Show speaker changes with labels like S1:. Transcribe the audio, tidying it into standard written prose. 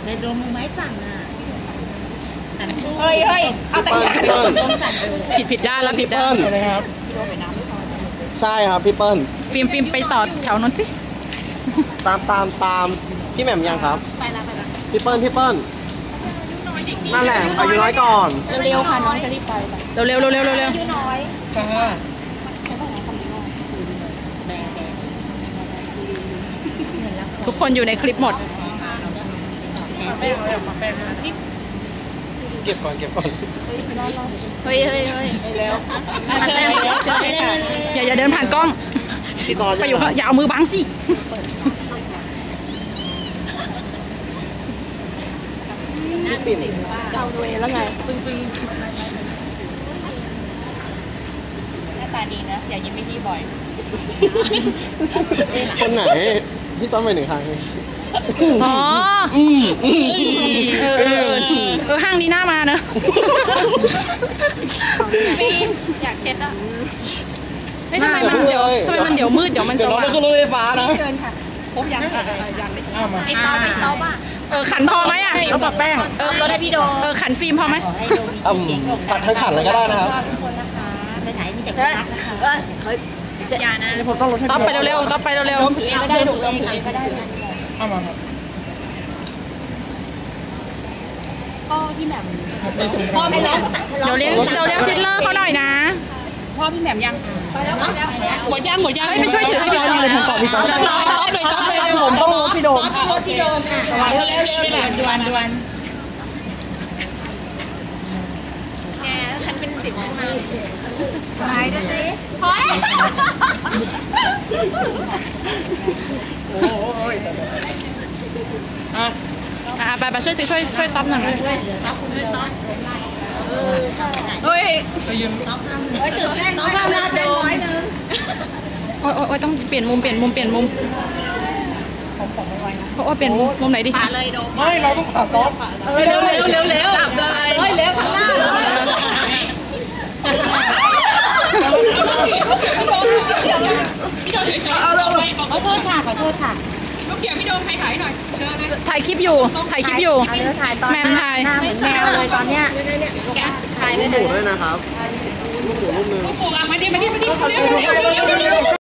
S1: เลยโดนมือไม้สั่นอ่ะสั่นสู้
S2: เฮ้ยเอาแต่งงาน
S1: ต้องสั่น
S3: ผิดด้านแล้วผิดด้าน
S4: นะครับใช่ครับพี่เปิ้ล
S3: ฟิล์มไปต่อแถวนั้นสิ
S4: ตามพี่แหม่มยังครับไปละพี่เปิ้ลนั่นแหละอายุน้อยก่อน
S2: เร็วค่ะน้องจะรีบไป
S3: เร็ว
S2: อายุน้อย
S3: ทุกคนอยู่ในคลิปหมด
S4: เก็บก่อน
S3: เฮ้ย
S4: แล้ว
S3: อย่าเดินผ่านกล้องไปอยู่อย่าเอามือบังสิ
S4: ปิ่น
S2: เจ้าตัวเองแล้วไงหน้าตาดีนะอย่ายิ้มไม่พี่บ่อย
S4: คนไหนพี่ต้นไปหนึ่งครั้ง
S3: อ๋อห้างนี้น่ามาเนอะ
S2: อยากเช็ดอ่ะ
S3: ทำไมมันเดี๋ยวมืดเดี๋ยวมันสว่าง
S4: เดี๋ยวเราไปขึ้นรถไฟฟ้านะ
S2: เชิญค่ะพบยังไอ้เตาป่ะ
S3: ขันพอไหมอ่ะ
S4: แล้วปะแป้ง
S2: รถให้พี่โด
S3: ขันฟิล์มพอไหม
S4: ขัดทั้งขันเลยก็ได้นะครับ
S1: ทุกคนนะคะไปไหนมีแต่คนรักนะคะ
S2: อย่านะ
S4: ผมต้องรถให้
S3: ต๊อปไปเร็ว
S2: ก็ได้ถูกเองก็ได้
S4: เอามาครับ
S2: พ่อพี่แหม่มพ่อไม่ร้อง
S3: เดี๋ยวเลี้ยงซิลเลอร์เขาหน่อยนะ
S2: พ่อพี่แหม่มยังหมดยัง
S3: ไม่ช่วยถือให้พี่จอยเลยผมตอบพี่จอย
S2: เลย
S4: ผมต้องรถพี่โดม
S1: รถพี่โดมอ่ะด่วน
S2: แกฉันเป็นสิบมาตายด้วยสิพอย
S3: ไปช่วยต๊อปหน่อยนะ
S2: เฮ้ย
S1: ตื่นเต้นน้องทำงานเต็ม
S3: โอ้ยต้องเปลี่ยนมุมโอ้เปลี่ยนมุมไหนดิ
S2: ขาเลยโดม
S4: ไม่เราต้องขาต๊อป
S2: เร็วขับเลย
S1: เร็วข้างหน้าเลยขอโทษค่ะ
S2: ลูกเกี่ยวพี่โดมถ่ายหน่อย
S3: ถ่ายคลิปอยู่
S1: เอาเนื้อถ่ายตอนหน้าเหมือนแมวเลยตอนเนี้ย
S2: ถ่ายเลย
S4: ลูกหมูด้วยนะครับลูกหมูลูกนึง
S2: ลูกหมูมาดิเร็ว